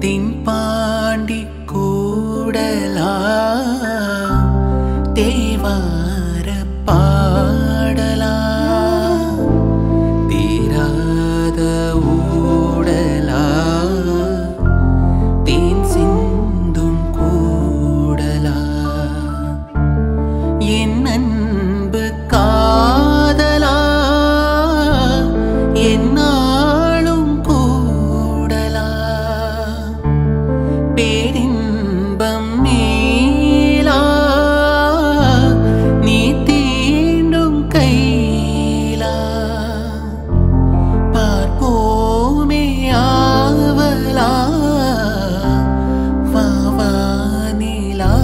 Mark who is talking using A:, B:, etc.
A: தென்பாண்டி கூடலா தேவார பாடலா தீராத ஊடலா தேன் சிந்தும் கூடலா என் அன்பு காதலா என்னாலும் கூடலா பேரின்பம் மேலா நீ தீண்டும் கைலா பார்ப்போமே ஆவலா வாவா நிலா